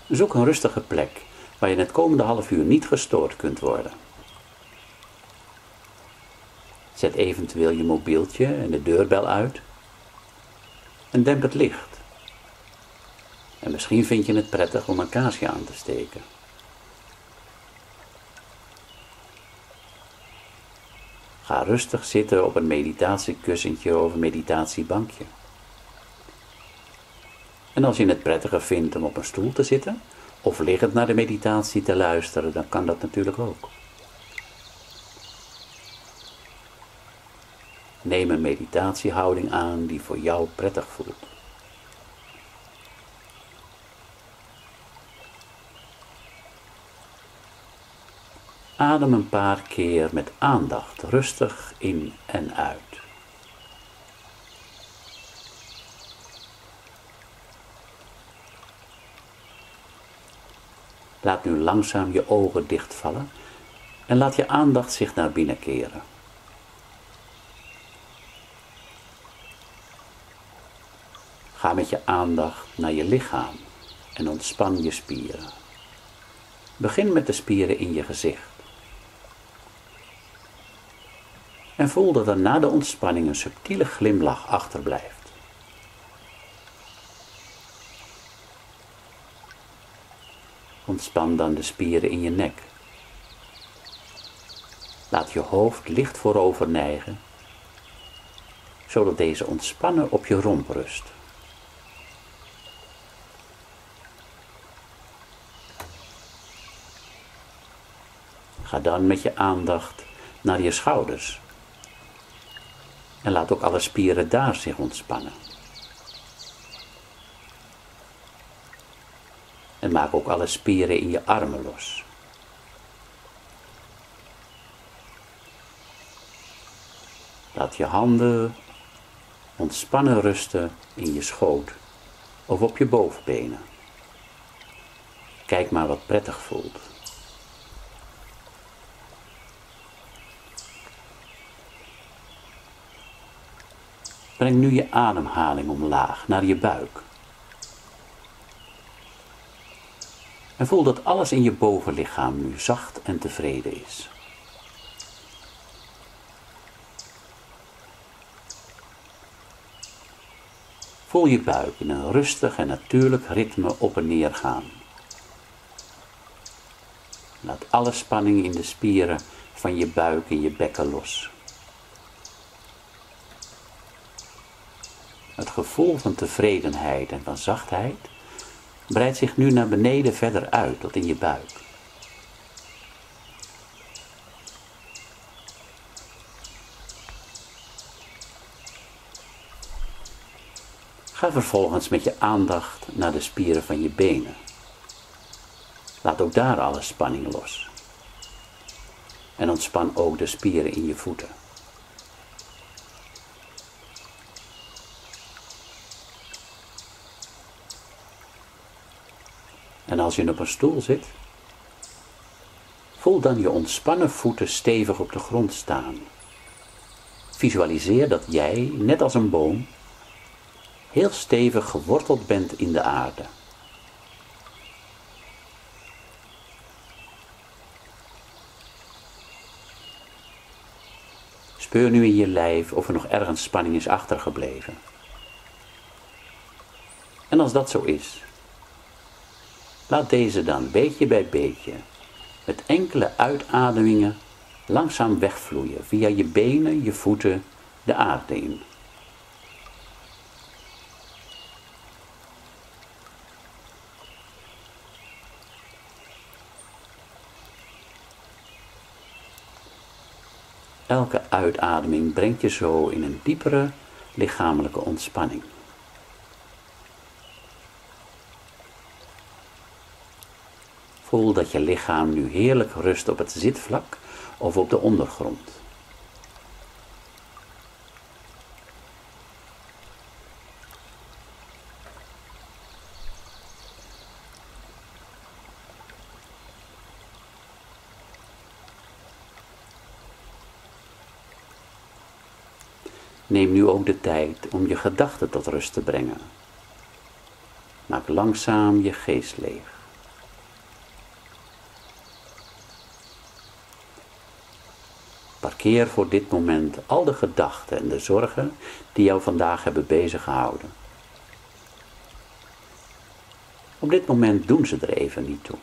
Zoek een rustige plek waar je het komende half uur niet gestoord kunt worden. Zet eventueel je mobieltje en de deurbel uit en demp het licht. En misschien vind je het prettig om een kaarsje aan te steken. Ga rustig zitten op een meditatiekussentje of een meditatiebankje. En als je het prettiger vindt om op een stoel te zitten of liggend naar de meditatie te luisteren, dan kan dat natuurlijk ook. Neem een meditatiehouding aan die voor jou prettig voelt. Adem een paar keer met aandacht rustig in en uit. Laat nu langzaam je ogen dichtvallen en laat je aandacht zich naar binnen keren. Ga met je aandacht naar je lichaam en ontspan je spieren. Begin met de spieren in je gezicht. En voel dat er na de ontspanning een subtiele glimlach achterblijft. Ontspan dan de spieren in je nek. Laat je hoofd licht voorover neigen, zodat deze ontspannen op je romp rust. Ga dan met je aandacht naar je schouders. En laat ook alle spieren daar zich ontspannen. En maak ook alle spieren in je armen los. Laat je handen ontspannen rusten in je schoot of op je bovenbenen. Kijk maar wat prettig voelt. Breng nu je ademhaling omlaag naar je buik. En voel dat alles in je bovenlichaam nu zacht en tevreden is. Voel je buik in een rustig en natuurlijk ritme op en neer gaan. Laat alle spanning in de spieren van je buik en je bekken los. Het gevoel van tevredenheid en van zachtheid breidt zich nu naar beneden verder uit tot in je buik. Ga vervolgens met je aandacht naar de spieren van je benen. Laat ook daar alle spanning los. En ontspan ook de spieren in je voeten. En als je op een stoel zit, voel dan je ontspannen voeten stevig op de grond staan. Visualiseer dat jij, net als een boom, heel stevig geworteld bent in de aarde. Speur nu in je lijf of er nog ergens spanning is achtergebleven. En als dat zo is, laat deze dan beetje bij beetje, met enkele uitademingen, langzaam wegvloeien via je benen, je voeten, de aarde in. Elke uitademing brengt je zo in een diepere lichamelijke ontspanning. Voel dat je lichaam nu heerlijk rust op het zitvlak of op de ondergrond. Neem nu ook de tijd om je gedachten tot rust te brengen. Maak langzaam je geest leeg. Parkeer voor dit moment al de gedachten en de zorgen die jou vandaag hebben bezig gehouden. Op dit moment doen ze er even niet toe.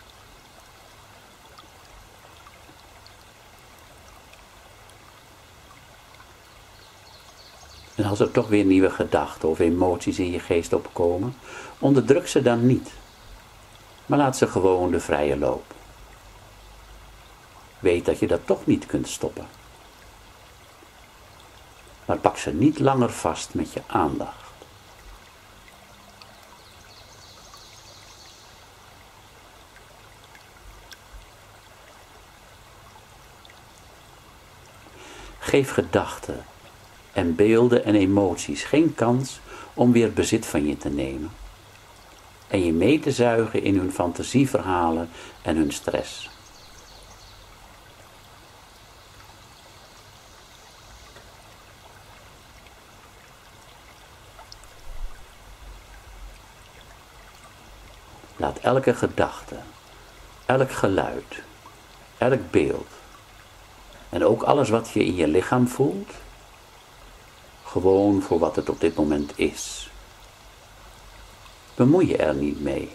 En als er toch weer nieuwe gedachten of emoties in je geest opkomen, onderdruk ze dan niet. Maar laat ze gewoon de vrije loop. Weet dat je dat toch niet kunt stoppen. Maar pak ze niet langer vast met je aandacht. Geef gedachten en beelden en emoties geen kans om weer bezit van je te nemen. En je mee te zuigen in hun fantasieverhalen en hun stress. Laat elke gedachte, elk geluid, elk beeld en ook alles wat je in je lichaam voelt, gewoon voor wat het op dit moment is. Bemoei je er niet mee.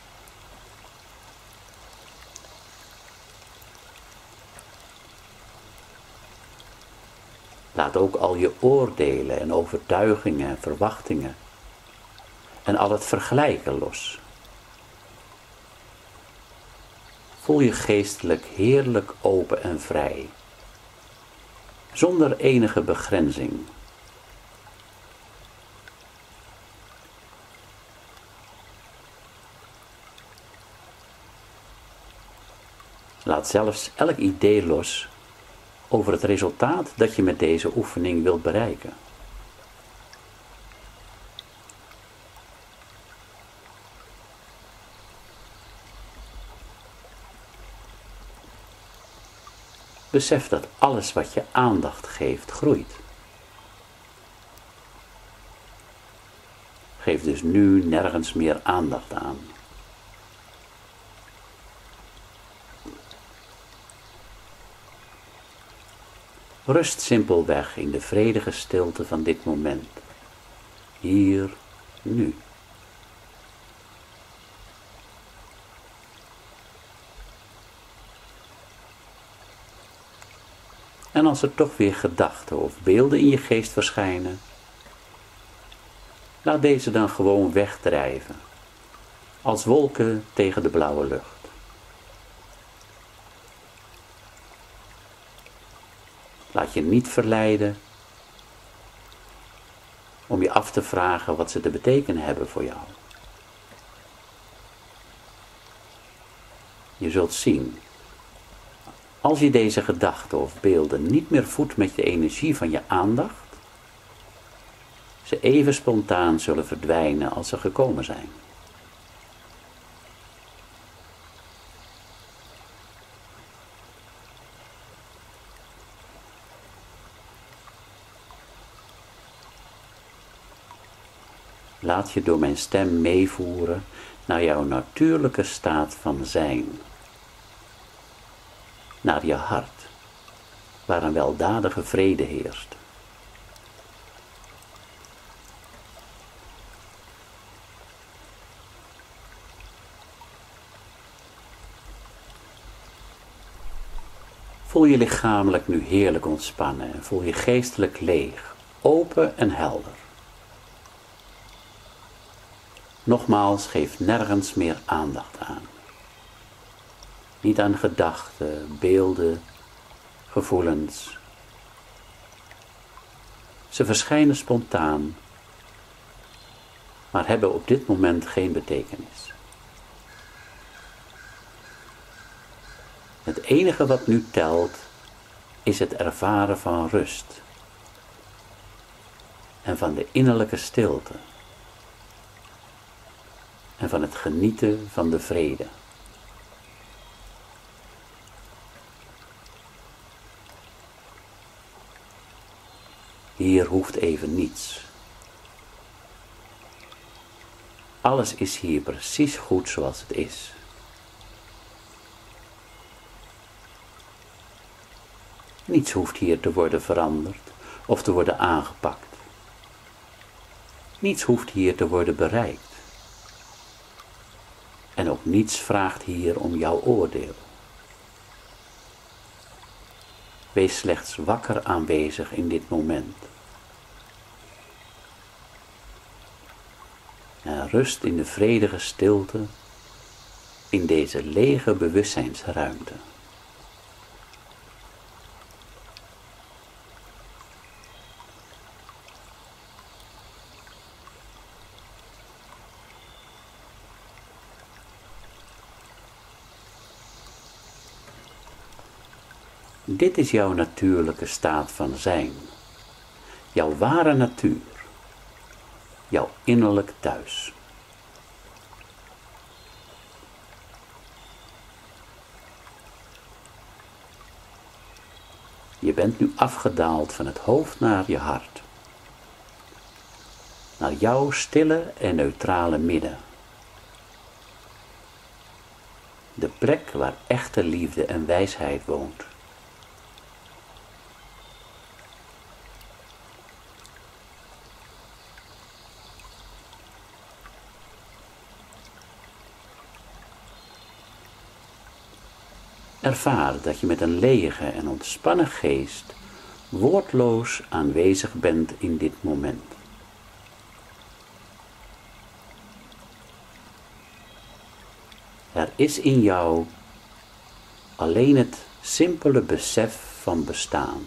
Laat ook al je oordelen en overtuigingen en verwachtingen en al het vergelijken los. Voel je geestelijk heerlijk open en vrij, zonder enige begrenzing. Laat zelfs elk idee los over het resultaat dat je met deze oefening wilt bereiken. Besef dat alles wat je aandacht geeft, groeit. Geef dus nu nergens meer aandacht aan. Rust simpelweg in de vredige stilte van dit moment. Hier, nu. En als er toch weer gedachten of beelden in je geest verschijnen, laat deze dan gewoon wegdrijven, als wolken tegen de blauwe lucht. Laat je niet verleiden om je af te vragen wat ze te betekenen hebben voor jou. Je zult zien, als je deze gedachten of beelden niet meer voedt met de energie van je aandacht, ze even spontaan zullen verdwijnen als ze gekomen zijn. Laat je door mijn stem meevoeren naar jouw natuurlijke staat van zijn. Naar je hart, waar een weldadige vrede heerst. Voel je lichamelijk nu heerlijk ontspannen en voel je geestelijk leeg, open en helder. Nogmaals, geef nergens meer aandacht aan. Niet aan gedachten, beelden, gevoelens. Ze verschijnen spontaan, maar hebben op dit moment geen betekenis. Het enige wat nu telt, is het ervaren van rust en van de innerlijke stilte en van het genieten van de vrede. Hier hoeft even niets. Alles is hier precies goed zoals het is. Niets hoeft hier te worden veranderd of te worden aangepakt. Niets hoeft hier te worden bereikt. En ook niets vraagt hier om jouw oordeel. Wees slechts wakker aanwezig in dit moment. En rust in de vredige stilte in deze lege bewustzijnsruimte. Dit is jouw natuurlijke staat van zijn, jouw ware natuur, jouw innerlijk thuis. Je bent nu afgedaald van het hoofd naar je hart, naar jouw stille en neutrale midden. De plek waar echte liefde en wijsheid woont. Ervaar dat je met een lege en ontspannen geest woordloos aanwezig bent in dit moment. Er is in jou alleen het simpele besef van bestaan.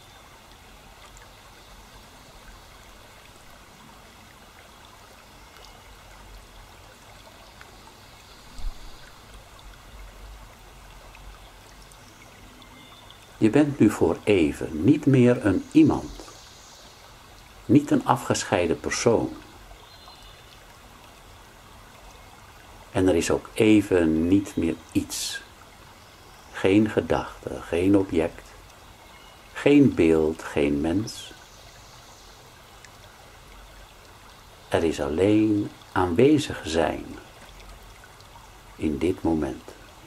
Je bent nu voor even niet meer een iemand, niet een afgescheiden persoon. En er is ook even niet meer iets. Geen gedachte, geen object, geen beeld, geen mens. Er is alleen aanwezig zijn in dit moment.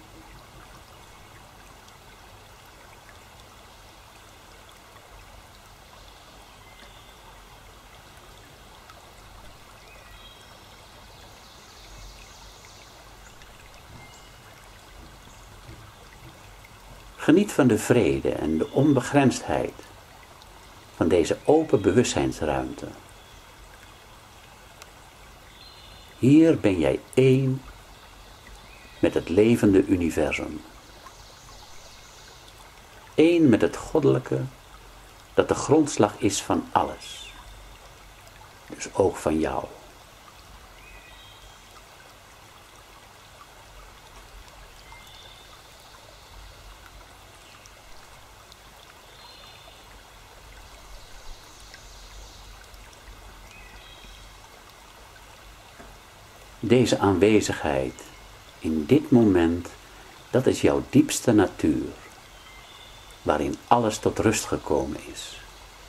Geniet van de vrede en de onbegrensdheid van deze open bewustzijnsruimte. Hier ben jij één met het levende universum. Eén met het goddelijke dat de grondslag is van alles. Dus ook van jou. Deze aanwezigheid in dit moment, dat is jouw diepste natuur, waarin alles tot rust gekomen is.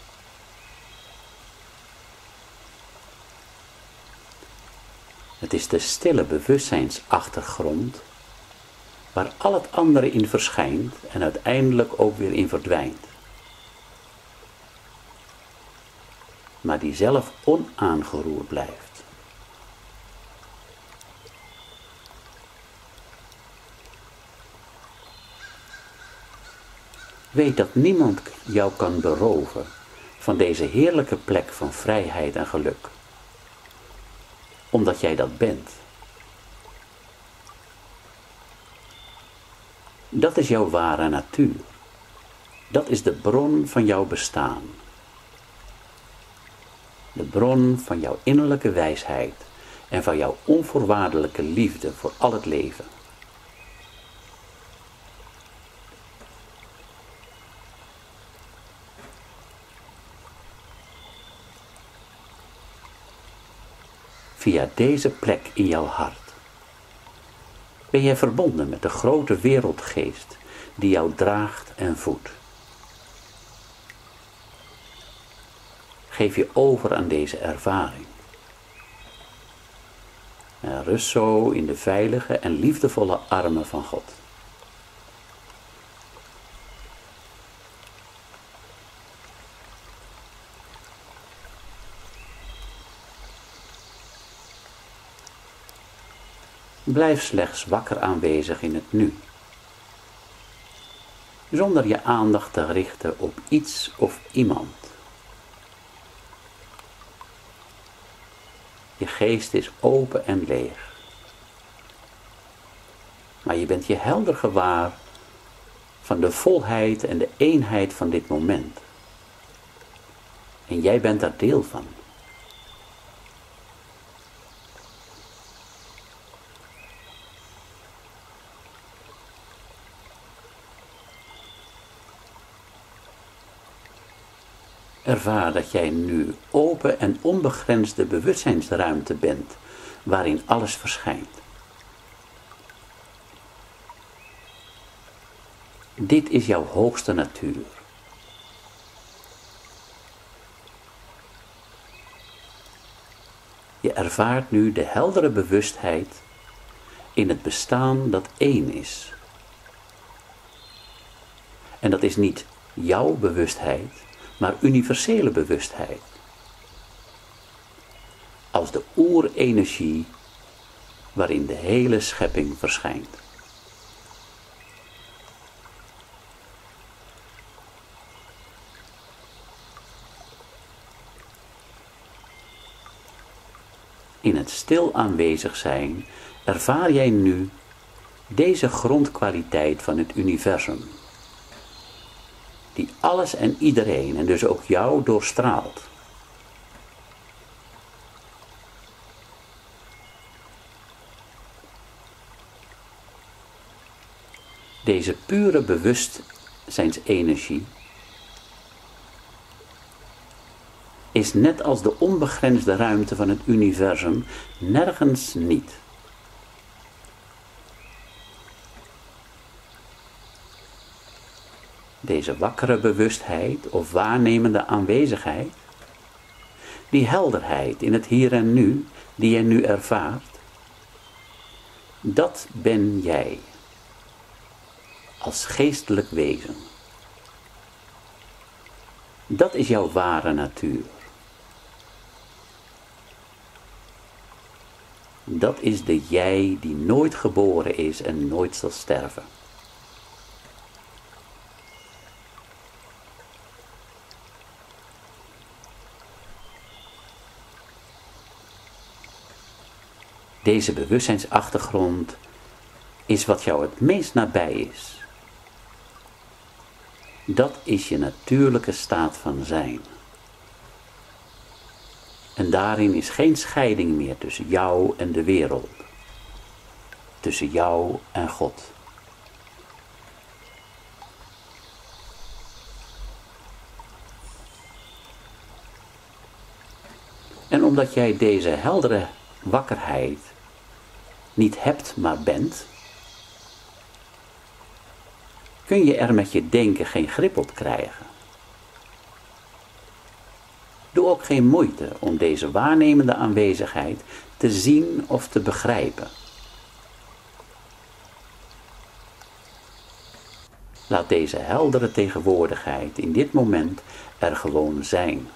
Het is de stille bewustzijnsachtergrond, waar al het andere in verschijnt en uiteindelijk ook weer in verdwijnt. Maar die zelf onaangeroerd blijft. Weet dat niemand jou kan beroven van deze heerlijke plek van vrijheid en geluk. Omdat jij dat bent. Dat is jouw ware natuur. Dat is de bron van jouw bestaan. De bron van jouw innerlijke wijsheid en van jouw onvoorwaardelijke liefde voor al het leven. Via deze plek in jouw hart ben jij verbonden met de grote wereldgeest die jou draagt en voedt. Geef je over aan deze ervaring. En rust zo in de veilige en liefdevolle armen van God. Blijf slechts wakker aanwezig in het nu. Zonder je aandacht te richten op iets of iemand. Je geest is open en leeg. Maar je bent je helder gewaar van de volheid en de eenheid van dit moment. En jij bent daar deel van. Ervaar dat jij nu open en onbegrensde bewustzijnsruimte bent, waarin alles verschijnt. Dit is jouw hoogste natuur. Je ervaart nu de heldere bewustheid in het bestaan dat één is. En dat is niet jouw bewustheid, maar universele bewustheid. Als de oerenergie waarin de hele schepping verschijnt. In het stil aanwezig zijn ervaar jij nu deze grondkwaliteit van het universum. Die alles en iedereen en dus ook jou doorstraalt. Deze pure bewustzijnsenergie is net als de onbegrensde ruimte van het universum nergens niet. Deze wakkere bewustheid of waarnemende aanwezigheid, die helderheid in het hier en nu, die je nu ervaart, dat ben jij, als geestelijk wezen. Dat is jouw ware natuur. Dat is de jij die nooit geboren is en nooit zal sterven. Deze bewustzijnsachtergrond is wat jou het meest nabij is. Dat is je natuurlijke staat van zijn. En daarin is geen scheiding meer tussen jou en de wereld. Tussen jou en God. En omdat jij deze heldere wakkerheid niet hebt, maar bent, kun je er met je denken geen grip op krijgen. Doe ook geen moeite om deze waarnemende aanwezigheid te zien of te begrijpen. Laat deze heldere tegenwoordigheid in dit moment er gewoon zijn.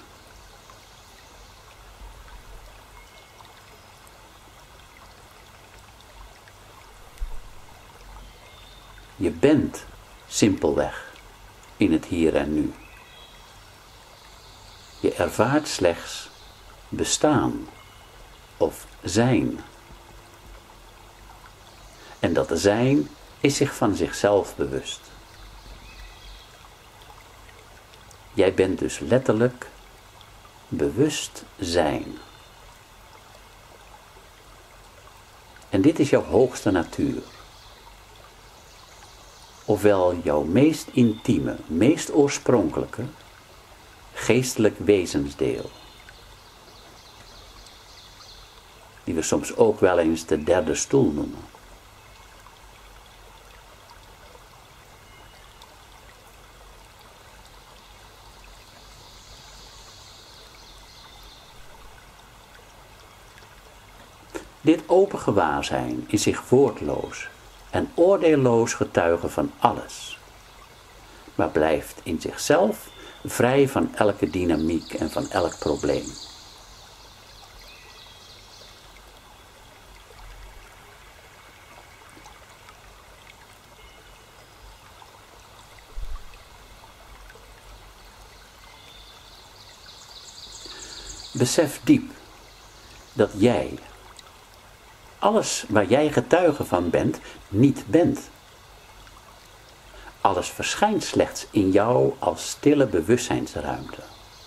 Je bent simpelweg in het hier en nu. Je ervaart slechts bestaan of zijn. En dat zijn is zich van zichzelf bewust. Jij bent dus letterlijk bewust zijn. En dit is jouw hoogste natuur. Ofwel jouw meest intieme, meest oorspronkelijke, geestelijk wezensdeel. Die we soms ook wel eens de derde stoel noemen. Dit open gewaarzijn is zich woordloos en oordeelloos getuige van alles, maar blijft in zichzelf vrij van elke dynamiek en van elk probleem. Besef diep dat jij, alles waar jij getuige van bent, niet bent. Alles verschijnt slechts in jou als stille bewustzijnsruimte.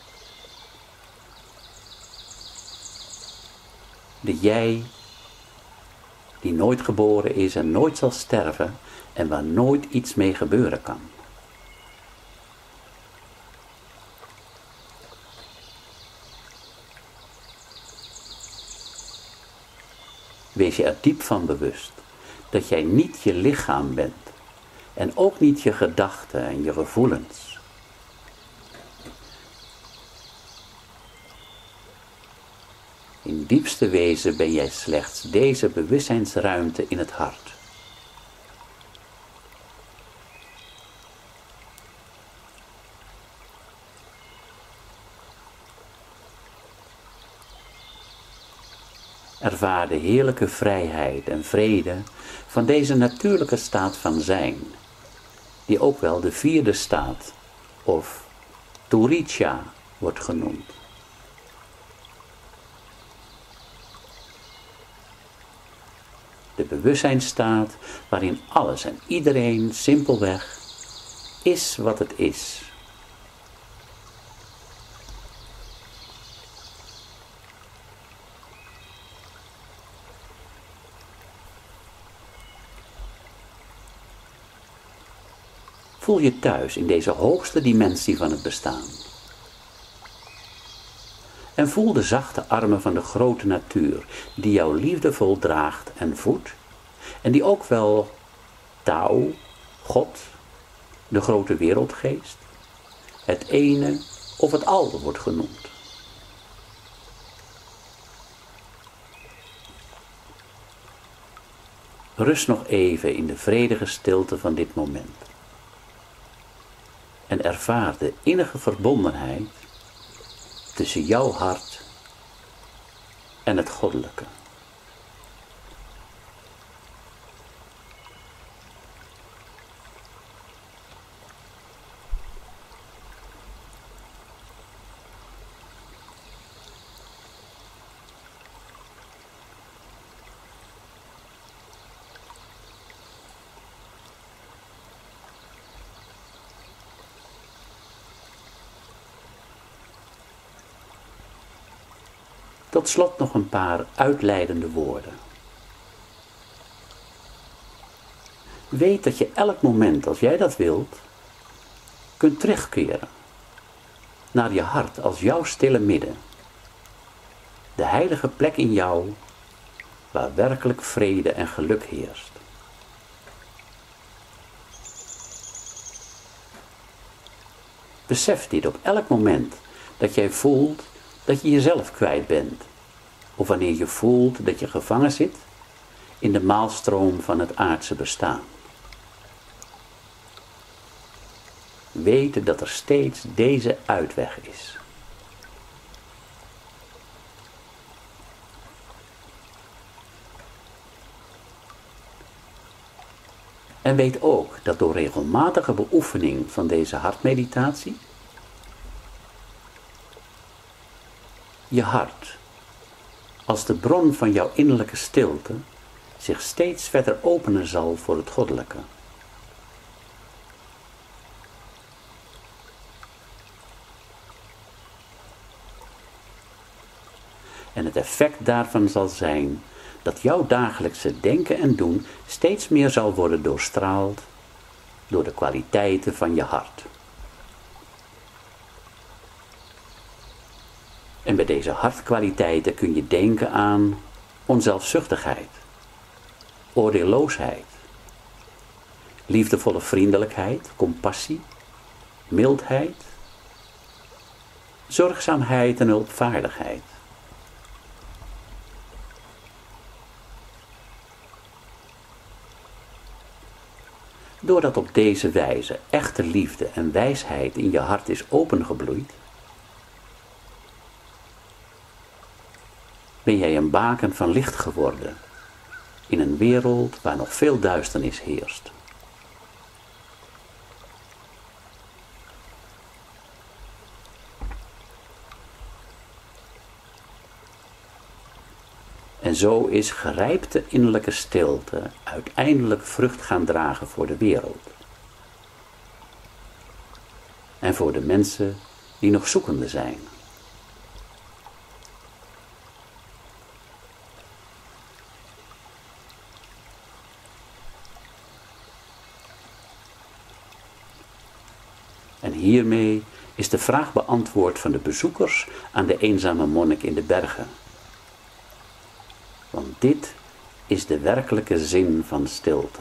De jij die nooit geboren is en nooit zal sterven en waar nooit iets mee gebeuren kan. Wees je er diep van bewust dat jij niet je lichaam bent en ook niet je gedachten en je gevoelens. In diepste wezen ben jij slechts deze bewustzijnsruimte in het hart. Ervaar de heerlijke vrijheid en vrede van deze natuurlijke staat van zijn, die ook wel de vierde staat of Turijja wordt genoemd. De bewustzijnstaat waarin alles en iedereen simpelweg is wat het is. Voel je thuis in deze hoogste dimensie van het bestaan. En voel de zachte armen van de grote natuur, die jou liefdevol draagt en voedt, en die ook wel Tao, God, de grote wereldgeest, het ene of het al wordt genoemd. Rust nog even in de vredige stilte van dit moment. En ervaar de innige verbondenheid tussen jouw hart en het goddelijke. Tot slot nog een paar uitleidende woorden. Weet dat je elk moment, als jij dat wilt, kunt terugkeren naar je hart als jouw stille midden. De heilige plek in jou waar werkelijk vrede en geluk heerst. Besef dit op elk moment dat jij voelt dat je jezelf kwijt bent, of wanneer je voelt dat je gevangen zit in de maalstroom van het aardse bestaan. Weet dat er steeds deze uitweg is. En weet ook dat door regelmatige beoefening van deze hartmeditatie je hart, als de bron van jouw innerlijke stilte, zich steeds verder openen zal voor het goddelijke. En het effect daarvan zal zijn dat jouw dagelijkse denken en doen steeds meer zal worden doorstraald door de kwaliteiten van je hart. En bij deze hartkwaliteiten kun je denken aan onzelfzuchtigheid, oordeelloosheid, liefdevolle vriendelijkheid, compassie, mildheid, zorgzaamheid en hulpvaardigheid. Doordat op deze wijze echte liefde en wijsheid in je hart is opengebloeid, ben jij een baken van licht geworden in een wereld waar nog veel duisternis heerst. En zo is gerijpte innerlijke stilte uiteindelijk vrucht gaan dragen voor de wereld. En voor de mensen die nog zoekende zijn. En hiermee is de vraag beantwoord van de bezoekers aan de eenzame monnik in de bergen. Want dit is de werkelijke zin van stilte.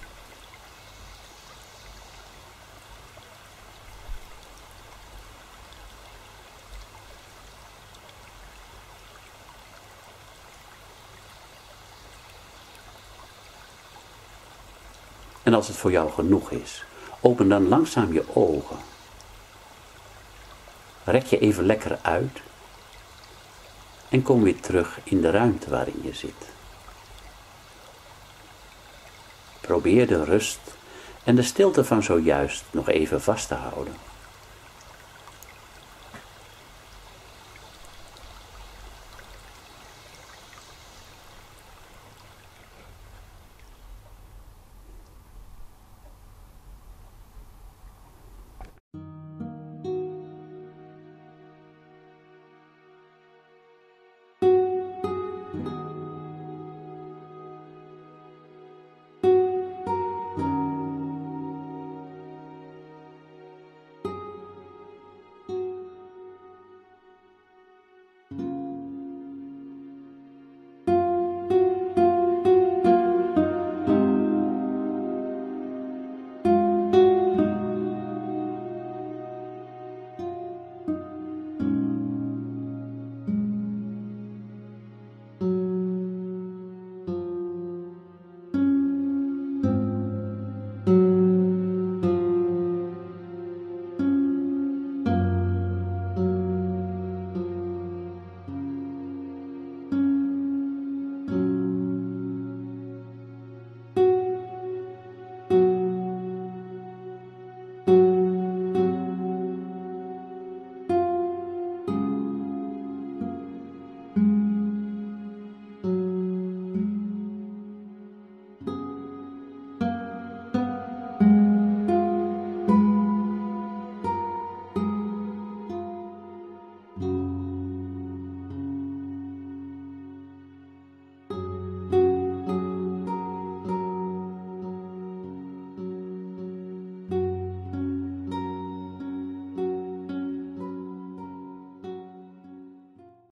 En als het voor jou genoeg is, open dan langzaam je ogen. Rek je even lekker uit en kom weer terug in de ruimte waarin je zit. Probeer de rust en de stilte van zojuist nog even vast te houden.